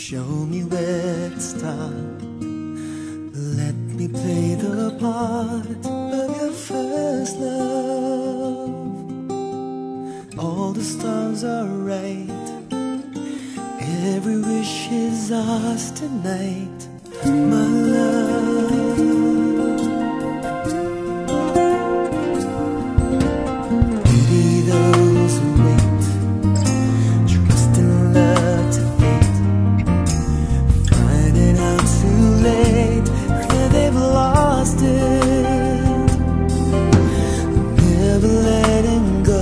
Show me where to start. Let me play the part of your first love. All the stars are right, every wish is ours tonight, my love. Pity those who wait, trust in love to fate, finding out too late that they've lost it, never letting go.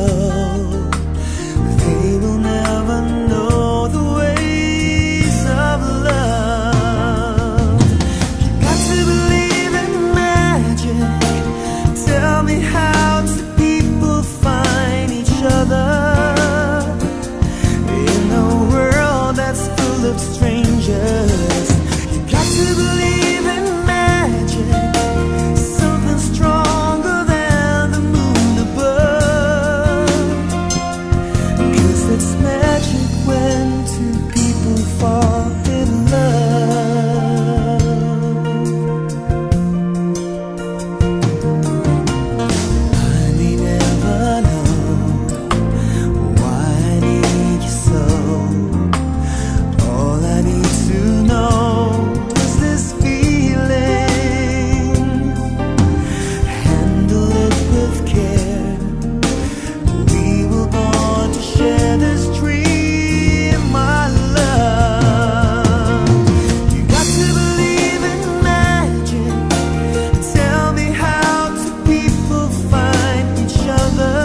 They will never know the ways of love. You got to believe in magic. Tell me, how do people find each other in a world that's full of strangers? You got to believe in magic, something stronger than the moon above. 'Cause it's magic when two people fall in love. I may never know why I need you so. All I need to know is this feeling. Handle it with care. We were born to share this dream, my love. You got to believe in magic. Tell me, how do people find each other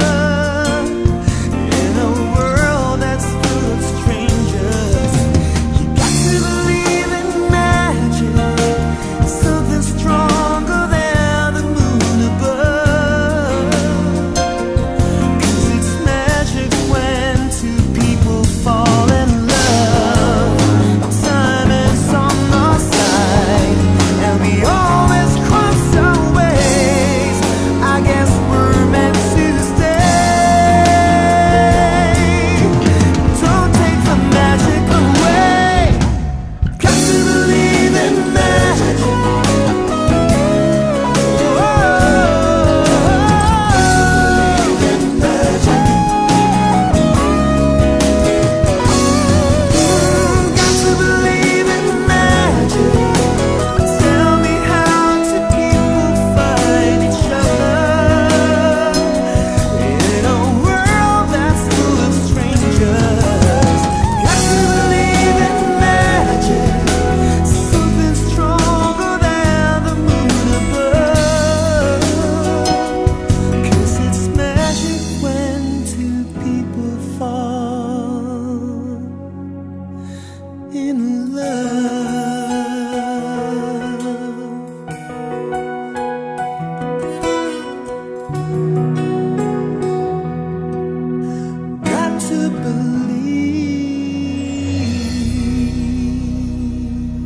in a world that's full of strangers? You got to believe in magic, something stronger than the moon above. 'Cause it's magic when two people fall in love. Time is on our side, and we always cross our ways. I guess we're meant to stay. Don't take the magic away. Got to believe in magic. Got to believe in magic. Tell me, how do people find each other in a world that's full of strangers? Got to believe in magic, something stronger than the moon above. 'Cause it's magic when two people fall in love. Got to believe.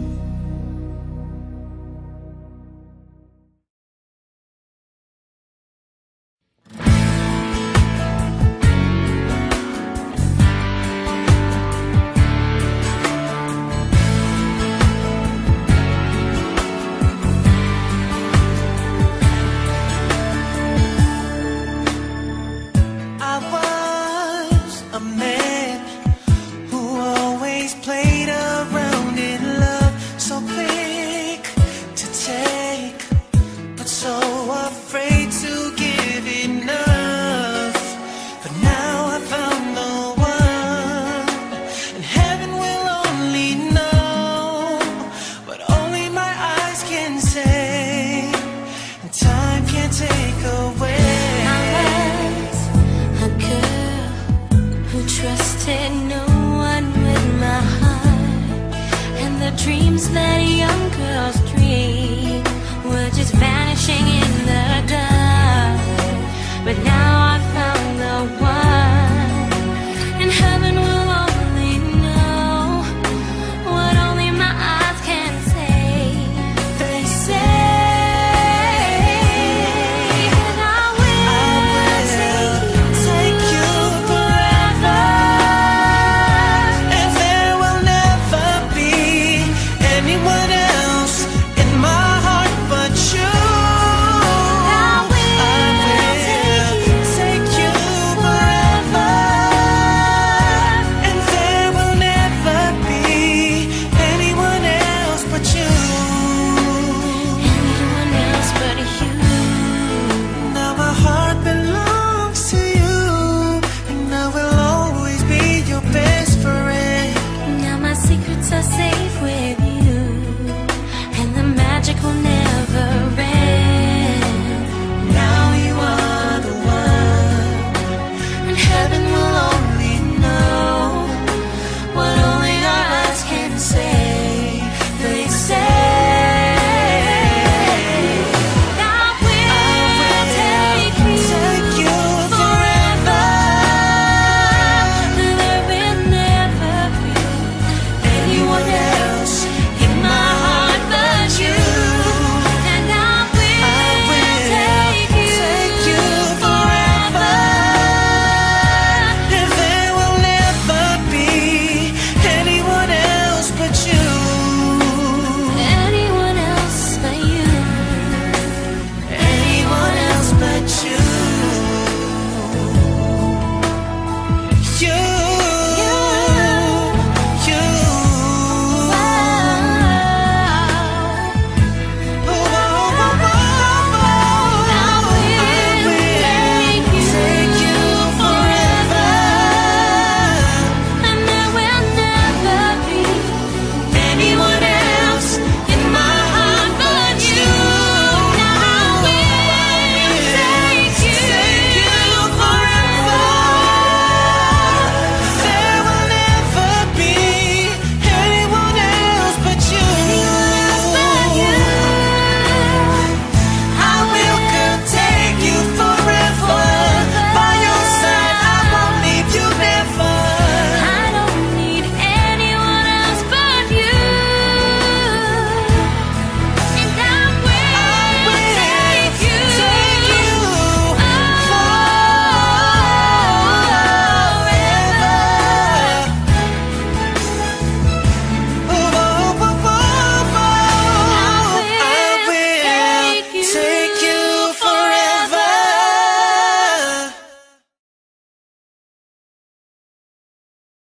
I was a man who always played around in love, so quick to take, but so afraid to give enough. But now I found the one, and heaven will only know what only my eyes can say, and time can't take away. A girl who trusted no one with my heart, and the dreams that young girls dream.